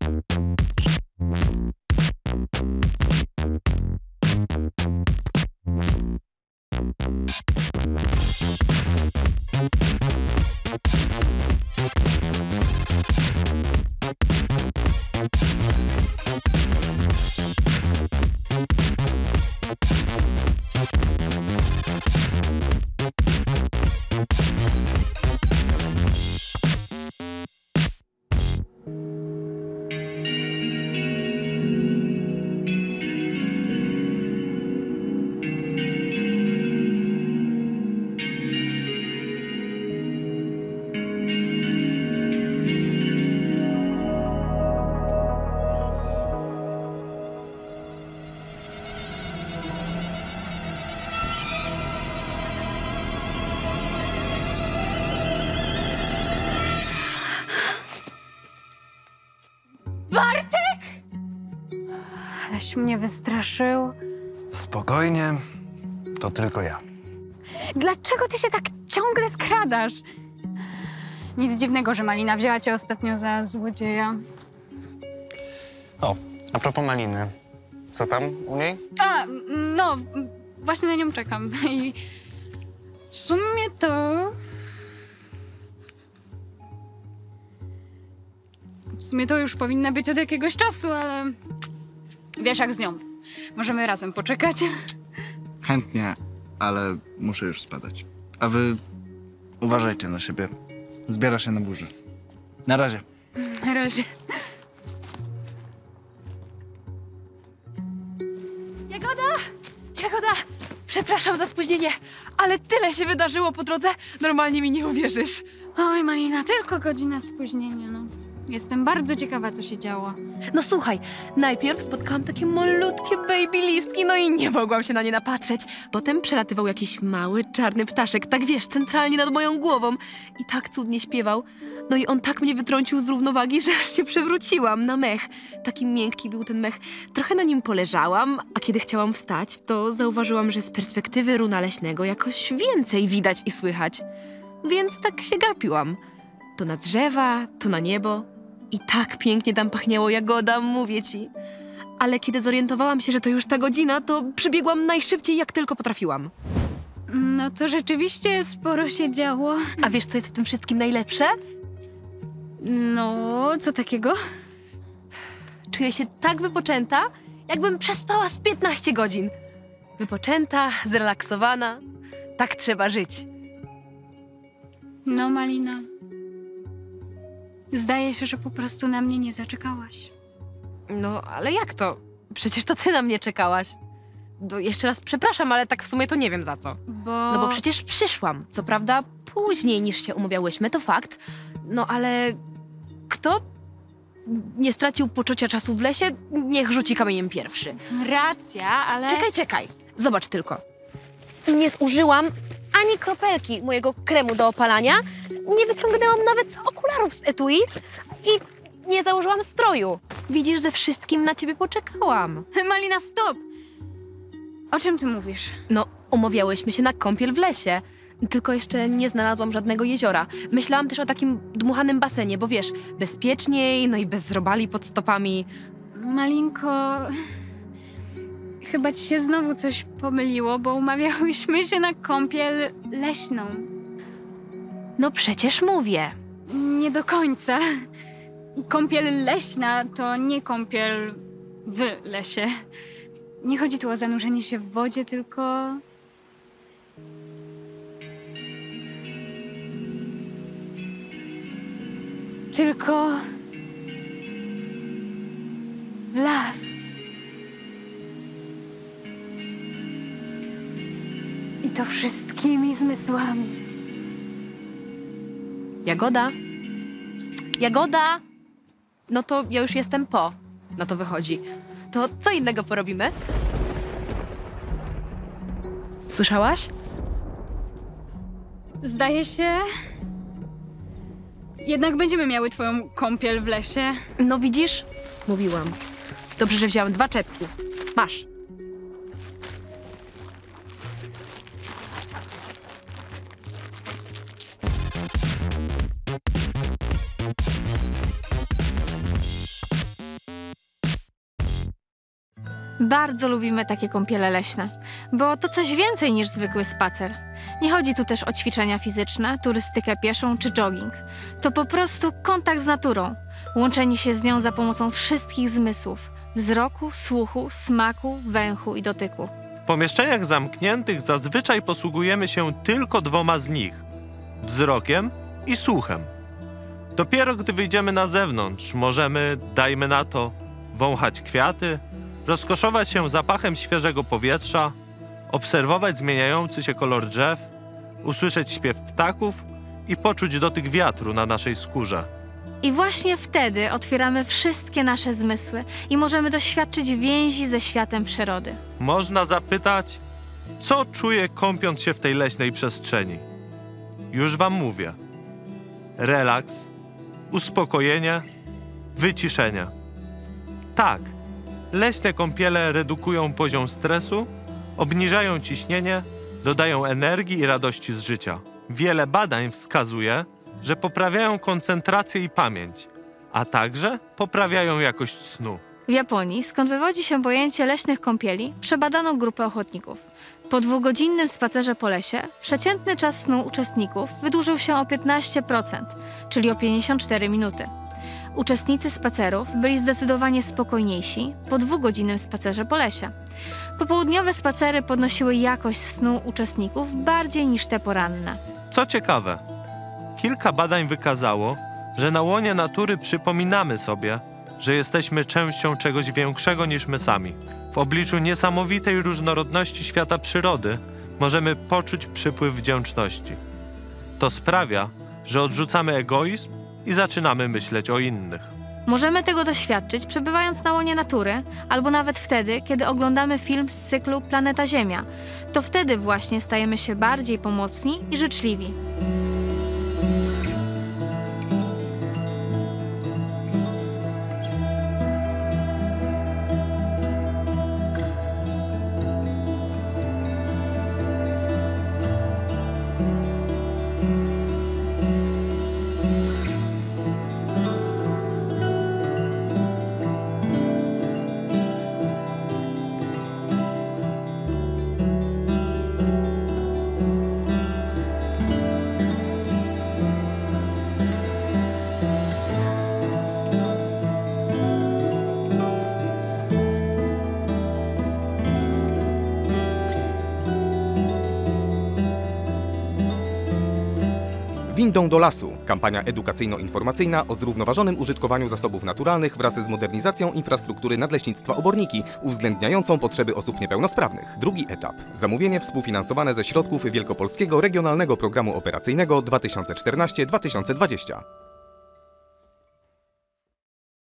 Bartek! Aleś mnie wystraszył. Spokojnie, to tylko ja. Dlaczego ty się tak ciągle skradasz? Nic dziwnego, że Malina wzięła cię ostatnio za złodzieja. O, a propos Maliny. Co tam u niej? A, no, właśnie na nią czekam. I w sumie to... W sumie to już powinna być od jakiegoś czasu, ale... Wiesz jak z nią. Możemy razem poczekać. Chętnie, ale muszę już spadać. A wy uważajcie na siebie. Zbiera się na burzę. Na razie. Na razie. Jagoda, przepraszam za spóźnienie, ale tyle się wydarzyło po drodze, normalnie mi nie uwierzysz. Oj, Malina, tylko godzina spóźnienia, no. Jestem bardzo ciekawa, co się działo. No słuchaj, najpierw spotkałam takie malutkie baby listki, no i nie mogłam się na nie napatrzeć. Potem przelatywał jakiś mały, czarny ptaszek, tak wiesz, centralnie nad moją głową. I tak cudnie śpiewał. No i on tak mnie wytrącił z równowagi, że aż się przewróciłam na mech. Taki miękki był ten mech. Trochę na nim poleżałam, a kiedy chciałam wstać, to zauważyłam, że z perspektywy runa leśnego jakoś więcej widać i słychać. Więc tak się gapiłam. To na drzewa, to na niebo. I tak pięknie tam pachniało jagoda, mówię ci. Ale kiedy zorientowałam się, że to już ta godzina, to przybiegłam najszybciej, jak tylko potrafiłam. No to rzeczywiście sporo się działo. A wiesz, co jest w tym wszystkim najlepsze? No, co takiego? Czuję się tak wypoczęta, jakbym przespała z 15 godzin. Wypoczęta, zrelaksowana. Tak trzeba żyć. No, Malina. Zdaje się, że po prostu na mnie nie zaczekałaś. No, ale jak to? Przecież to ty na mnie czekałaś. Jeszcze raz przepraszam, ale tak w sumie to nie wiem za co. No bo przecież przyszłam. Co prawda później niż się umawiałyśmy, to fakt. No ale kto nie stracił poczucia czasu w lesie, niech rzuci kamieniem pierwszy. Racja, ale... Czekaj. Zobacz tylko. Nie zużyłam ani kropelki mojego kremu do opalania, nie wyciągnęłam nawet okularów z etui i nie założyłam stroju. Widzisz, ze wszystkim na ciebie poczekałam. Malina, stop! O czym ty mówisz? No, umawiałyśmy się na kąpiel w lesie. Tylko jeszcze nie znalazłam żadnego jeziora. Myślałam też o takim dmuchanym basenie, bo wiesz, bezpieczniej, no i bez robali pod stopami. Malinko... Chyba ci się znowu coś pomyliło, bo umawiałyśmy się na kąpiel leśną. No przecież mówię. Nie do końca. Kąpiel leśna to nie kąpiel w lesie. Nie chodzi tu o zanurzenie się w wodzie, tylko... Tylko... w las. I to wszystkimi zmysłami. Jagoda? Jagoda! No to ja już jestem po. No to wychodzi. To co innego porobimy? Słyszałaś? Zdaje się... Jednak będziemy miały twoją kąpiel w lesie. No widzisz? Mówiłam. Dobrze, że wziąłam 2 czepki. Masz. Bardzo lubimy takie kąpiele leśne, bo to coś więcej niż zwykły spacer. Nie chodzi tu też o ćwiczenia fizyczne, turystykę pieszą czy jogging. To po prostu kontakt z naturą, łączenie się z nią za pomocą wszystkich zmysłów: wzroku, słuchu, smaku, węchu i dotyku. W pomieszczeniach zamkniętych zazwyczaj posługujemy się tylko 2 z nich: wzrokiem i słuchem. Dopiero gdy wyjdziemy na zewnątrz, możemy, dajmy na to, wąchać kwiaty, rozkoszować się zapachem świeżego powietrza, obserwować zmieniający się kolor drzew, usłyszeć śpiew ptaków i poczuć dotyk wiatru na naszej skórze. I właśnie wtedy otwieramy wszystkie nasze zmysły i możemy doświadczyć więzi ze światem przyrody. Można zapytać, co czuję, kąpiąc się w tej leśnej przestrzeni? Już wam mówię. Relaks, uspokojenie, wyciszenie. Tak, leśne kąpiele redukują poziom stresu, obniżają ciśnienie, dodają energii i radości z życia. Wiele badań wskazuje, że poprawiają koncentrację i pamięć, a także poprawiają jakość snu. W Japonii, skąd wywodzi się pojęcie leśnych kąpieli, przebadano grupę ochotników. Po 2-godzinnym spacerze po lesie przeciętny czas snu uczestników wydłużył się o 15%, czyli o 54 minuty. Uczestnicy spacerów byli zdecydowanie spokojniejsi po 2-godzinnym spacerze po lesie. Popołudniowe spacery podnosiły jakość snu uczestników bardziej niż te poranne. Co ciekawe, kilka badań wykazało, że na łonie natury przypominamy sobie, że jesteśmy częścią czegoś większego niż my sami. W obliczu niesamowitej różnorodności świata przyrody możemy poczuć przypływ wdzięczności. To sprawia, że odrzucamy egoizm i zaczynamy myśleć o innych. Możemy tego doświadczyć przebywając na łonie natury, albo nawet wtedy, kiedy oglądamy film z cyklu Planeta Ziemia. To wtedy właśnie stajemy się bardziej pomocni i życzliwi. Windą do lasu. Kampania edukacyjno-informacyjna o zrównoważonym użytkowaniu zasobów naturalnych wraz z modernizacją infrastruktury nadleśnictwa Oborniki, uwzględniającą potrzeby osób niepełnosprawnych. Drugi etap. Zamówienie współfinansowane ze środków Wielkopolskiego Regionalnego Programu Operacyjnego 2014-2020.